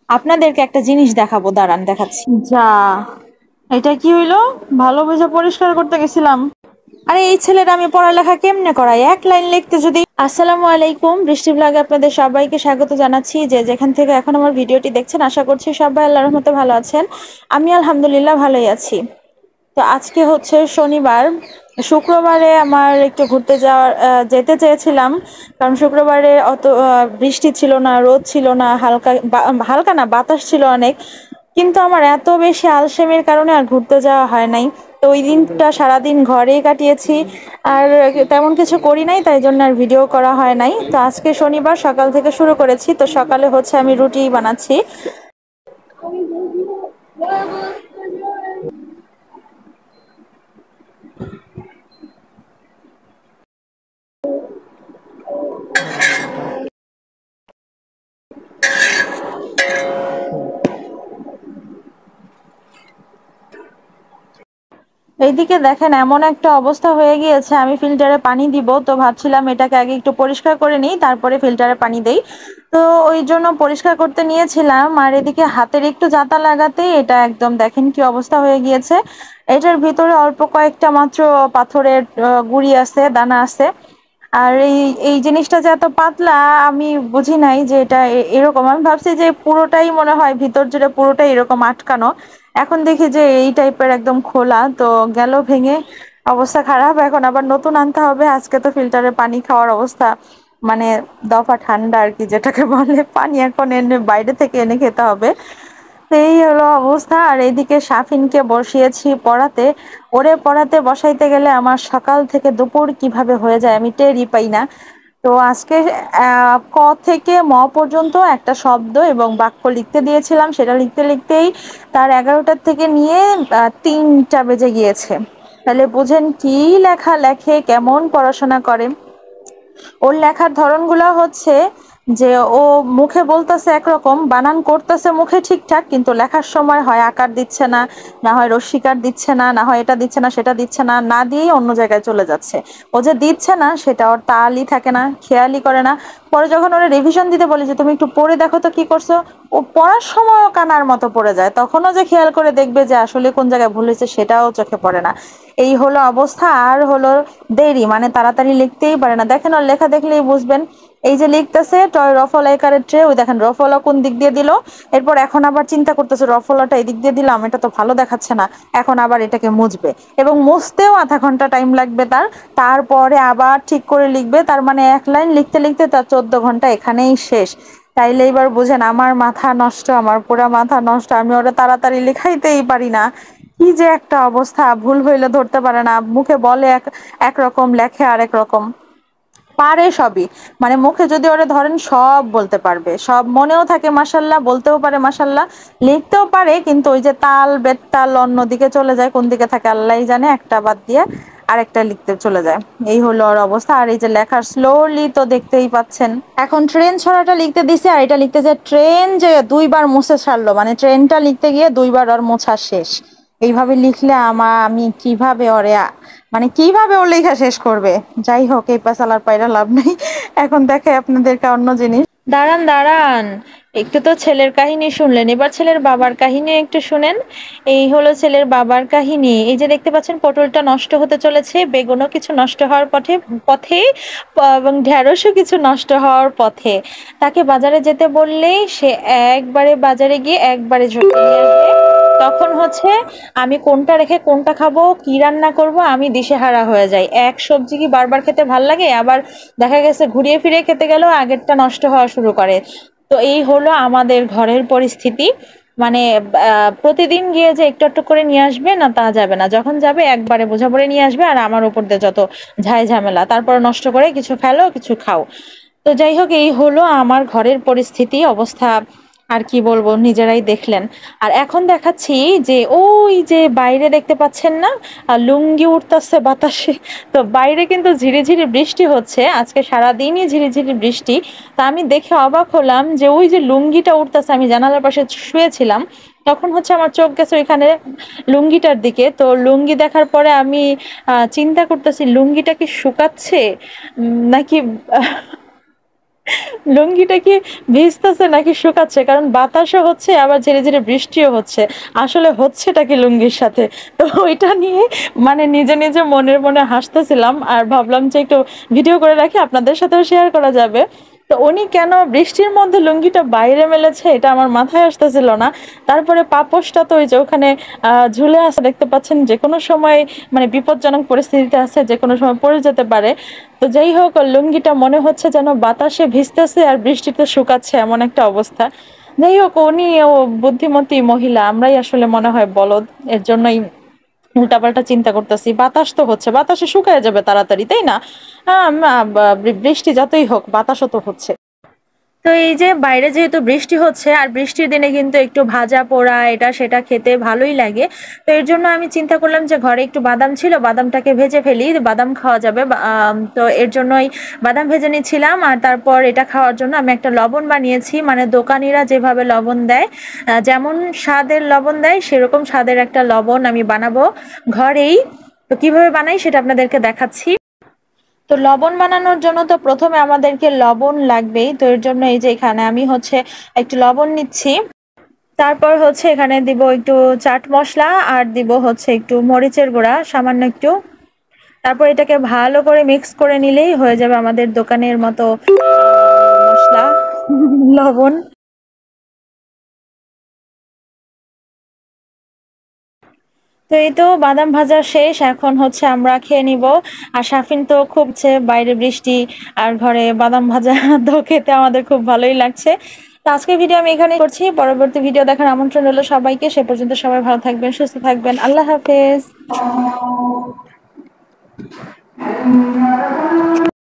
আপনাদেরকে একটা জিনিস দেখাবো, দাঁড়ান দেখাচ্ছি। যা, এটা কি হইলো? ভালো বুঝে পরিষ্কার করতে গেছিলাম, আরে এই ছেলেটা আমি পড়ালেখা কেমনে করাই, এক লাইন লিখতে যদি। আসসালামু আলাইকুম, বৃষ্টি ব্লগে আপনাদের সবাইকে স্বাগত জানাচ্ছি। যে যেখান থেকে এখন আমার ভিডিওটি দেখছেন, আশা করছি সবাই আল্লাহর রহমতে ভালো আছেন। আমি আলহামদুলিল্লাহ ভালোই আছি। তো আজকে হচ্ছে শনিবার। শুক্রবারে আমার একটু ঘুরতে যেতে চেয়েছিলাম, কারণ শুক্রবারে অত বৃষ্টি ছিল না, রোদ ছিল না, হালকা হালকা না, বাতাস ছিল অনেক। কিন্তু আমার এত বেশি আলসেমির কারণে আর ঘুরতে যাওয়া হয় নাই। তো ওই দিনটা সারাদিন ঘরেই কাটিয়েছি, আর তেমন কিছু করি নাই, তাই জন্য আর ভিডিও করা হয় নাই। তো আজকে শনিবার সকাল থেকে শুরু করেছি। তো সকালে হচ্ছে আমি রুটি বানাচ্ছি। এইদিকে দেখেন এমন একটা অবস্থা হয়ে গিয়েছে, আমি ফিল্টারে পানি দিব, তো ভাবছিলাম এটাকে আগে একটু পরিষ্কার করে নিই, তারপরে ফিল্টারে পানি দেই। তো ওই জন্য পরিষ্কার করতে নিয়েছিলাম, আর এদিকে হাতের একটু জাতা লাগাতেই এটা একদম দেখেন কি অবস্থা হয়ে গিয়েছে। এটার ভিতরে অল্প কয়েকটা মাত্র পাথরের গুঁড়ি আছে, দানা আছে। আর এই এই জিনিসটা যে এত পাতলা, আমি বুঝি নাই যে এটা এরকম। আমি ভাবছি যে পুরোটাই মনে হয় ভিতর জুড়ে পুরোটাই এরকম আটকানো, এখন দেখি যে এই টাইপের একদম খোলা। তো গেল ভেঙে, অবস্থা খারাপ। এখন আবার নতুন আনতে হবে। আজকে তো ফিল্টারে পানি খাওয়ার অবস্থা মানে দফা ঠান্ডা আর কি, যেটাকে বলে, পানি এখন এনে বাইরে থেকে এনে খেতে হবে। তো এই হলো অবস্থা। আর এইদিকে সাফিনকে বসিয়েছি পড়াতে। ওরে পড়াতে বসাইতে গেলে আমার সকাল থেকে দুপুর কিভাবে হয়ে যায় আমি টেরই পাই না। তো আজকে ক থেকে ম পর্যন্ত একটা শব্দ এবং বাক্য লিখতে দিয়েছিলাম, সেটা লিখতে লিখতেই তার 11টার থেকে নিয়ে 3টা বেজে গিয়েছে। তাহলে বুঝেন কি লেখা লেখে, কেমন পড়াশোনা করে। ওর লেখার ধরনগুলো হচ্ছে যে ও মুখে বলতেছে একরকম, বানান করতেছে মুখে ঠিকঠাক, কিন্তু লেখার সময় হয় আকার দিচ্ছে না, না হয় রস্বীকার দিচ্ছে না, না হয় এটা দিচ্ছে না সেটা দিচ্ছে না, না দিয়েই অন্য জায়গায় চলে যাচ্ছে। ও যে দিচ্ছে না সেটা ওর তালই থাকে না, খেয়ালই করে না। পরে যখন ওরা রিভিশন দিতে বলি যে তুমি একটু পড়ে দেখো তো কি করছো, ও পড়ার সময়ও কানার মতো পড়ে যায়, তখনও যে খেয়াল করে দেখবে যে আসলে কোন জায়গায় ভুল হয়েছে সেটাও চোখে পড়ে না। এই হলো অবস্থা। আর হলো দেরি, মানে তাড়াতাড়ি লিখতেই পারে না। দেখেন ওর লেখা দেখলেই বুঝবেন। এই যে লিখতেছে টয় রফলা একারের ট্রে, ওই দেখেন রফলা কোন দিক দিয়ে দিল। এরপর এখন আবার চিন্তা করতেছে রফলাটা এই দিক দিয়ে দিলাম, এটা তো ভালো দেখাচ্ছে না, এখন আবার এটাকে মুছবে, এবং মুছতেও আধা ঘন্টা টাইম লাগবে তার। তারপরে আবার ঠিক করে লিখবে, তার মানে এক লাইন লিখতে লিখতে তার 14 ঘন্টা এখানেই শেষ। তাইলে এবার বুঝেন আমার মাথা নষ্ট, আমার পুরা মাথা নষ্ট। আমি ওরা তাড়াতাড়ি লিখাইতেই পারি না। কি যে একটা অবস্থা, ভুল হইলে ধরতে পারে না, মুখে বলে একরকম, লেখে আরেক রকম। পারে সবই, মানে মুখে যদি ওরে ধরেন সব বলতে পারবে, সব মনেও থাকে মাশাল্লাহ, বলতেও পারে মাশাল্লাহ, লিখতেও পারে, কিন্তু ওই যে তাল বেতাল অন্যদিকে চলে যায়, কোন দিকে থাকে আল্লাহই জানে, একটা বাদ দিয়ে আরেকটা লিখতে চলে যায়। এই হলো ওর অবস্থা। আর এই যে লেখার স্লোলি তো দেখতেই পাচ্ছেন। এখন ট্রেন ছড়াটা লিখতে দিছে, আর এটা লিখতে যে ট্রেন যে 2বার মুছে ছাড়লো, মানে ট্রেনটা লিখতে গিয়ে 2বার ওর মোছা শেষ। এইভাবে লিখলে আমি কিভাবে ওরে মানে কিভাবে ও লেখা শেষ করবে? যাই হোক, এই পেশালার পায়রা লাভ নেই। এখন দেখাই আপনাদেরকে অন্য জিনিস। দাঁড়ান দাঁড়ান, একটু তো ছেলের কাহিনী শুনলেন, এবার ছেলের বাবার কাহিনী একটু শুনেন। এই হলো ছেলের বাবার কাহিনী। এই যে দেখতে পাচ্ছেন পটলটা নষ্ট হতে চলেছে, বেগুনও কিছু নষ্ট হওয়ার পথে এবং ঢেঁড়সও কিছু নষ্ট হওয়ার পথে। তাকে বাজারে যেতে বললেই সে একবারে বাজারে গিয়ে একবারে ঝটকে নিয়ে আসবে। তখন হচ্ছে আমি কোনটা রেখে কোনটা খাবো, কি রান্না করব, আমি দিশেহারা হয়ে যাই। এক সবজি কি বারবার খেতে ভাল লাগে? আবার দেখা গেছে ঘুরিয়ে ফিরিয়ে খেতে গেলেও আগেরটা নষ্ট হওয়া শুরু করে। তো এই হলো আমাদের ঘরের পরিস্থিতি। মানে প্রতিদিন গিয়ে যে একটু একটু করে নিয়ে আসবে না, তা যাবে না। যখন যাবে একবারে বোঝা পড়ে নিয়ে আসবে, আর আমার উপর দিয়ে যত ঝাই ঝামেলা, তারপর নষ্ট করে কিছু ফেলো কিছু খাও। তো যাই হোক, এই হলো আমার ঘরের পরিস্থিতি অবস্থা। আর কি বলবো, নিজেরাই দেখলেন। আর এখন দেখাচ্ছি যে ওই যে বাইরে দেখতে পাচ্ছেন না, লুঙ্গি উঠতেছে বাতাসে। তো বাইরে কিন্তু ঝিরিঝিরি বৃষ্টি হচ্ছে, আজকে সারাদিনই ঝিরিঝিরি বৃষ্টি। তা আমি দেখে অবাক হলাম যে ওই যে লুঙ্গিটা উঠতেছে, আমি জানালার পাশে শুয়েছিলাম, তখন হচ্ছে আমার চোখ গেছে ওইখানে লুঙ্গিটার দিকে। তো লুঙ্গি দেখার পরে আমি চিন্তা করতেছি লুঙ্গিটা কি শুকাচ্ছে নাকি লুঙ্গিটা কি ভিজতেছে নাকি শুকাচ্ছে? কারণ বাতাসও হচ্ছে আবার ঝিরি, ঝিরি বৃষ্টিও হচ্ছে। আসলে হচ্ছেটা কি লুঙ্গির সাথে? তো ওইটা নিয়ে মানে নিজে, নিজে মনের মনে হাসতেছিলাম। আর ভাবলাম যে একটু ভিডিও করে রাখি আপনাদের সাথেও শেয়ার করা যাবে। তো উনি কেন বৃষ্টির মধ্যে লুঙ্গিটা বাইরে মেলেছে এটা আমার মাথায় আসতেছিল না। তারপরে পাপোশটা তো ওই যে ওখানে ঝুলে আছে দেখতে পাচ্ছেন, যেকোনো সময় মানে বিপজ্জনক পরিস্থিতিতে আছে, যেকোনো সময় পড়ে যেতে পারে। তো যাই হোক লুঙ্গিটা মনে হচ্ছে যেন বাতাসে ভিজতেছে আর বৃষ্টিতে শুকাচ্ছে এমন একটা অবস্থা। যাই হোক উনি ও বুদ্ধিমতী মহিলা, আমরাই আসলে মনে হয় বলদ। এর জন্যই উল্টাপাল্টা চিন্তা করতেছি। বাতাস তো হচ্ছে, বাতাসে শুকায় যাবে তাড়াতাড়ি, তাই না? বৃষ্টি যতই হোক বাতাসও তো হচ্ছে। তো এই যে বাইরে যেহেতু বৃষ্টি হচ্ছে আর বৃষ্টির দিনে কিন্তু একটু ভাজা পোড়া এটা সেটা খেতে ভালোই লাগে। তো এর জন্য আমি চিন্তা করলাম যে ঘরে একটু বাদাম ছিল, বাদামটাকে ভেজে ফেলি, বাদাম খাওয়া যাবে। তো এর জন্যই বাদাম ভেজে নিচ্ছিলাম। আর তারপর এটা খাওয়ার জন্য আমি একটা লবণ বানিয়েছি, মানে দোকানিরা যেভাবে লবণ দেয়, যেমন স্বাদের লবণ দেয় সেরকম স্বাদের একটা লবণ আমি বানাবো ঘরেই। তো কিভাবে বানাই সেটা আপনাদেরকে দেখাচ্ছি। তো লবণ বানানোর জন্য তো প্রথমে আমাদেরকে লবণ লাগবেই। তো এর জন্য এই যে এখানে আমি হচ্ছে একটু লবণ নিচ্ছি। তারপর হচ্ছে এখানে দিব একটু চাট মসলা আর দিব হচ্ছে একটু মরিচের গুঁড়া সামান্য একটু। তারপর এটাকে ভালো করে মিক্স করে নিলেই হয়ে যাবে আমাদের দোকানের মতো মসলা লবণ। তো এই তো বাদাম ভাজা শেষ, এখন হচ্ছে আমরা খেয়ে নিব। আর সাফিন তো খুব বাইরে বৃষ্টি আর ঘরে বাদাম ভাজা তো খেতে আমাদের খুব ভালোই লাগছে। তো আজকের ভিডিও আমি এখানেই করছি, পরবর্তী ভিডিও দেখার আমন্ত্রণ রইল সবাইকে। সে পর্যন্ত সবাই ভালো থাকবেন, সুস্থ থাকবেন, আল্লাহ হাফেজ।